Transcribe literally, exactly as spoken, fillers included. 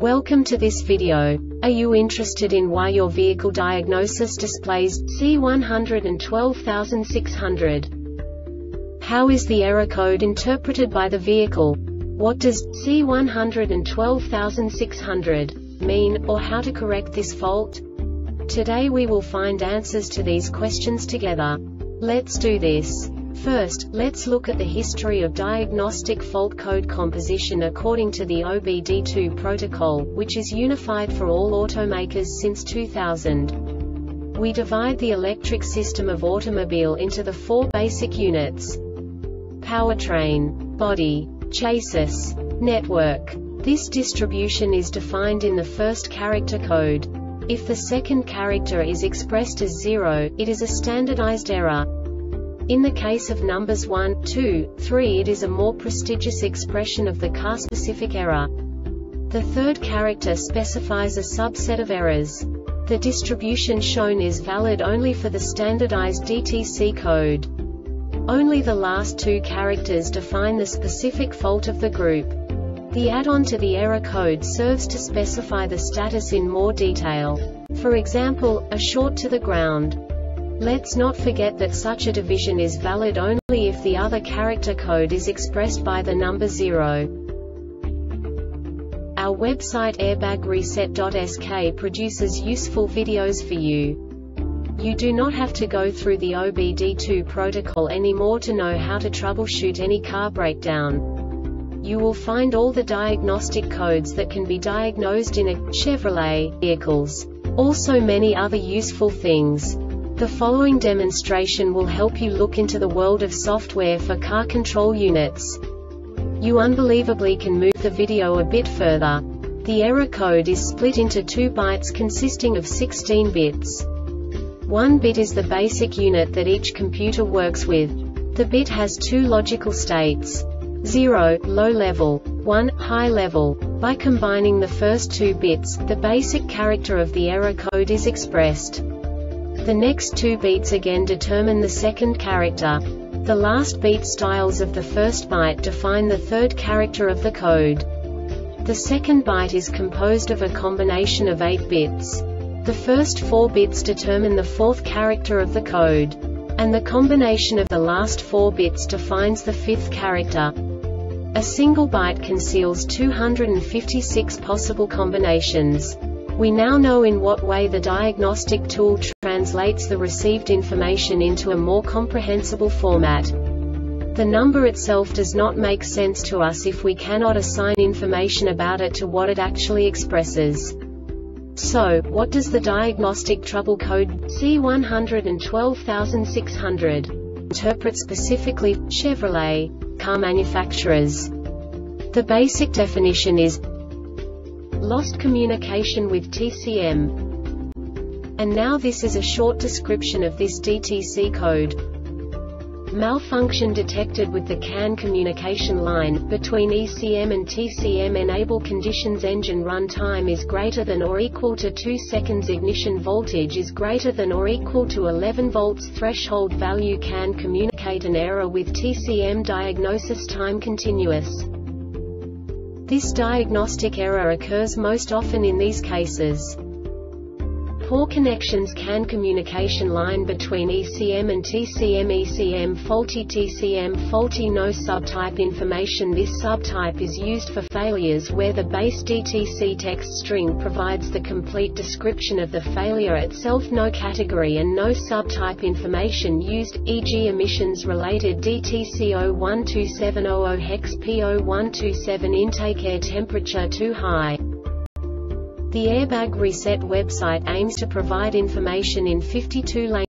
Welcome to this video. Are you interested in why your vehicle diagnosis displays C one hundred twelve thousand six hundred? How is the error code interpreted by the vehicle? What does C one hundred twelve thousand six hundred mean, or how to correct this fault? Today we will find answers to these questions together. Let's do this. First, let's look at the history of diagnostic fault code composition according to the O B D two protocol, which is unified for all automakers since two thousand. We divide the electric system of automobile into the four basic units: powertrain, body, chassis, network. This distribution is defined in the first character code. If the second character is expressed as zero, it is a standardized error. In the case of numbers one, two, three, it is a more prestigious expression of the car-specific error. The third character specifies a subset of errors. The distribution shown is valid only for the standardized D T C code. Only the last two characters define the specific fault of the group. The add-on to the error code serves to specify the status in more detail. For example, a short to the ground. Let's not forget that such a division is valid only if the other character code is expressed by the number zero. Our website airbag reset dot S K produces useful videos for you. You do not have to go through the O B D two protocol anymore to know how to troubleshoot any car breakdown. You will find all the diagnostic codes that can be diagnosed in a Chevrolet vehicles. Also many other useful things. The following demonstration will help you look into the world of software for car control units. You unbelievably can move the video a bit further. The error code is split into two bytes consisting of sixteen bits. One bit is the basic unit that each computer works with. The bit has two logical states: zero, low level, one, high level. By combining the first two bits, the basic character of the error code is expressed. The next two beats again determine the second character. The last beat styles of the first byte define the third character of the code. The second byte is composed of a combination of eight bits. The first four bits determine the fourth character of the code. And the combination of the last four bits defines the fifth character. A single byte conceals two hundred fifty-six possible combinations. We now know in what way the diagnostic tool translates the received information into a more comprehensible format. The number itself does not make sense to us if we cannot assign information about it to what it actually expresses. So, what does the diagnostic trouble code C one hundred twelve thousand six hundred interpret specifically for Chevrolet car manufacturers? The basic definition is lost communication with T C M. And now this is a short description of this D T C code. Malfunction detected with the C A N communication line, between E C M and T C M. Enable conditions. Engine run time is greater than or equal to two seconds. Ignition voltage is greater than or equal to eleven volts. Threshold value. C A N communicate an error with T C M. Diagnosis time continuous. This diagnostic error occurs most often in these cases: poor connections. C A N communication line between E C M and T C M. E C M faulty. T C M faulty. No subtype information. This subtype is used for failures where the base D T C text string provides the complete description of the failure itself. No category and no subtype information used, for example emissions related D T C zero one two seven zero zero hex P zero one two seven. Intake air temperature too high. The Airbag Reset website aims to provide information in fifty-two languages.